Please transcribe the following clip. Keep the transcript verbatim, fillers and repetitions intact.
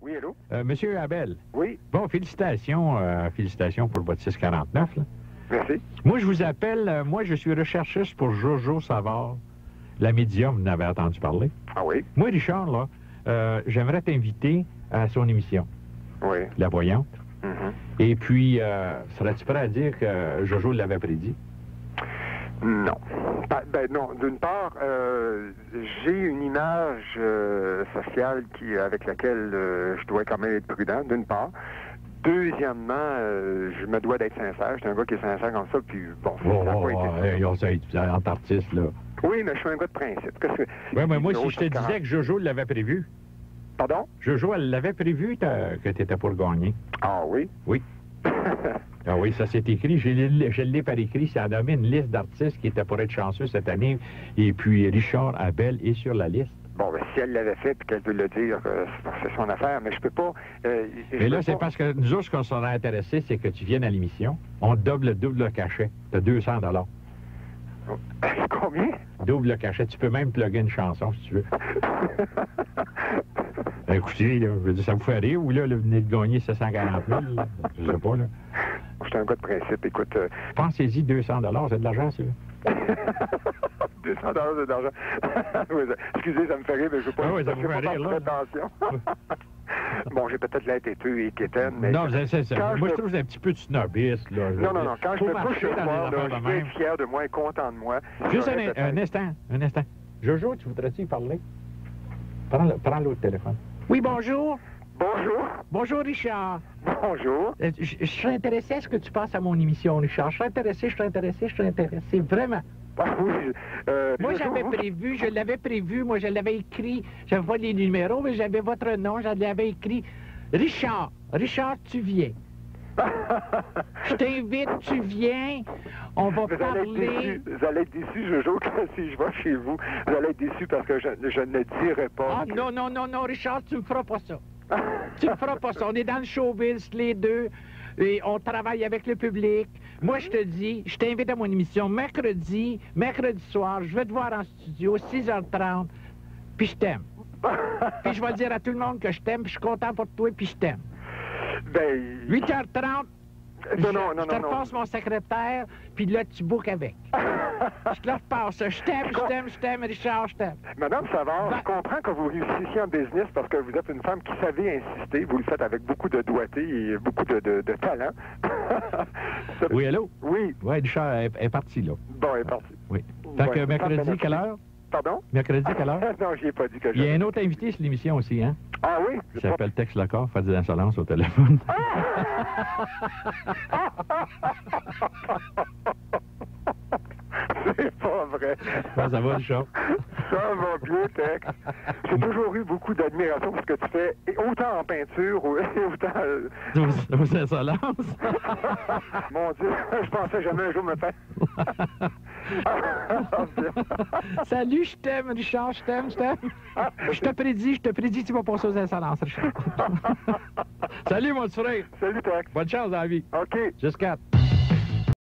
Oui, allô? Euh, Monsieur Abel. Oui. Bon, félicitations, euh, félicitations pour votre six quarante-neuf. Là. Merci. Moi, je vous appelle, euh, moi, je suis recherchiste pour Jojo Savard, la médium, vous en avez entendu parler. Ah oui? Moi, Richard, là, euh, j'aimerais t'inviter à son émission, Oui. La Voyante. Mm-hmm. Et puis, euh, serais-tu prêt à dire que Jojo l'avait prédit? Non. Ben, ben non, d'une part, euh, j'ai une image euh, sociale qui, avec laquelle euh, je dois quand même être prudent, d'une part. Deuxièmement, euh, je me dois d'être sincère. Je suis un gars qui est sincère comme ça, puis bon, Oh, ça n'a oh, pas oh, été... hey, on sait, tu es artiste, là. Oui, mais je suis un gars de principe. Qu'est-ce que... Oui, mais moi, si je te quarante disais que Jojo l'avait prévu, Pardon? Jojo, elle l'avait prévu que tu étais pour gagner. Ah oui? Oui. Ah oui, ça s'est écrit. Je l'ai, je l'ai par écrit. Ça a nommé une liste d'artistes qui étaient pour être chanceux cette année. Et puis, Richard Abel est sur la liste. Bon, ben, si elle l'avait fait et qu'elle veut le dire, euh, c'est son affaire, mais je peux pas... Euh, je Mais là, peux c'est pas... parce que nous autres, ce qu'on serait intéressé, c'est que tu viennes à l'émission. On te double le double le cachet. Tu as deux cents dollars. Combien? Double le cachet. Tu peux même plugger une chanson, si tu veux. Écoutez, là, je veux dire, ça vous fait rire ou là, là vous venez de gagner sept cent quarante mille? Là? Je sais pas, là. Je suis un gars de principe, écoute... Euh... Pensez-y, deux cents dollars, c'est de l'argent, ça. deux cents dollars, c'est de l'argent. Oui, excusez, ça me fait rire, mais je veux pas... Ah oui, ça vous fait rire, là. Attention. Bon, j'ai peut-être l'air têteux et quétaine, mais... Non, c'est ça. Moi, je je trouve que c'est un petit peu de snobiste, là. Non, non, non. Quand je me couche marcher le dans soir, des là, affaires je de suis même. fier de moi et content de moi. Juste J'aurais un, peut-être- un instant, un instant. Jojo, tu voudrais-tu y parler? Prends le- prends l'autre téléphone. Oui, bonjour. Bonjour. Bonjour, Richard. Bonjour. Euh, Je, je serais intéressé à ce que tu passes à mon émission, Richard. Je serais intéressé, je serais intéressé, je serais intéressé. Vraiment. Ah oui. Euh, Moi, bonjour. j'avais prévu, je l'avais prévu, moi, je l'avais écrit. J'avais pas les numéros, mais j'avais votre nom, je l'avais écrit. Richard, Richard, tu viens. Je t'invite, tu viens. On va Vous allez, être parler. déçu, vous allez être déçu, Jojo, que si je vais chez vous. Vous allez être déçu parce que je, je ne dirai pas. Ah, que- non, non, non, non, Richard, tu me feras pas ça. Tu me feras pas ça. On est dans le showbiz, les deux, et on travaille avec le public. Moi, je te dis, je t'invite à mon émission mercredi, mercredi soir. Je vais te voir en studio, six heures trente, puis je t'aime. Puis je vais dire à tout le monde que je t'aime, puis je suis content pour toi, puis je t'aime. Ben... huit heures trente, Non, je, non, non, je te non, non. repasse mon secrétaire, puis là, tu bookes avec. Je te le repasse. Je t'aime, je t'aime, je t'aime, Richard, je t'aime. Madame Savard, Ben- je comprends que vous réussissiez en business parce que vous êtes une femme qui savait insister. Vous le faites avec beaucoup de doigté et beaucoup de, de, de talent. Ça- Oui, allô? Oui. Oui, Richard est, est parti, là. Bon, elle est parti. Oui. Fait que Ouais, mercredi, parfait, quelle heure? Pardon? Mercredi, quelle heure? Non, j'y ai pas dit que je... Il y a un autre invité sur l'émission aussi, hein? Ah oui? Il s'appelle Tex Lecor, fait des insolences au téléphone. C'est pas vrai. Comment ça va, Richard? Ça va bien, Tex. J'ai toujours eu beaucoup d'admiration pour ce que tu fais, et autant en peinture, ou- et autant... euh, Vos, vos insolences? Mon Dieu, je pensais jamais un jour me faire... Salut, je t'aime, Richard, je t'aime, je t'aime. Je te prédis, je te prédis que tu vas passer aux insolences, Richard. Salut, mon petit frère. Salut, Tex. Bonne chance dans la vie. OK. Jusqu'à...